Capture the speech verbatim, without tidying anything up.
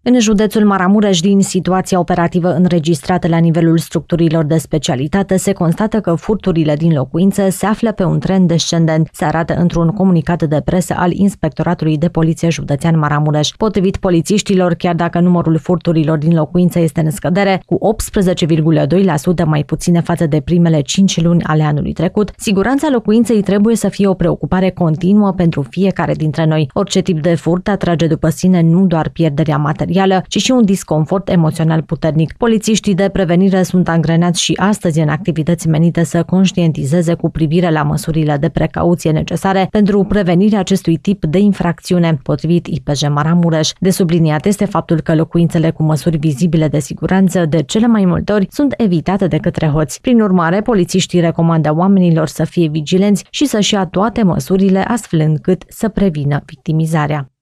În județul Maramureș, din situația operativă înregistrată la nivelul structurilor de specialitate, se constată că furturile din locuințe se află pe un trend descendent, se arată într-un comunicat de presă al Inspectoratului de Poliție Județean Maramureș. Potrivit polițiștilor, chiar dacă numărul furturilor din locuințe este în scădere, cu optsprezece virgulă doi la sută mai puține față de primele cinci luni ale anului trecut, siguranța locuinței trebuie să fie o preocupare continuă pentru fiecare dintre noi. Orice tip de furt atrage după sine nu doar pierderea materială, ci și un disconfort emoțional puternic. Polițiștii de prevenire sunt angrenați și astăzi în activități menite să conștientizeze cu privire la măsurile de precauție necesare pentru prevenirea acestui tip de infracțiune. Potrivit I P J Maramureș, de subliniat este faptul că locuințele cu măsuri vizibile de siguranță de cele mai multe ori sunt evitate de către hoți. Prin urmare, polițiștii recomandă oamenilor să fie vigilenți și să-și ia toate măsurile astfel încât să prevină victimizarea.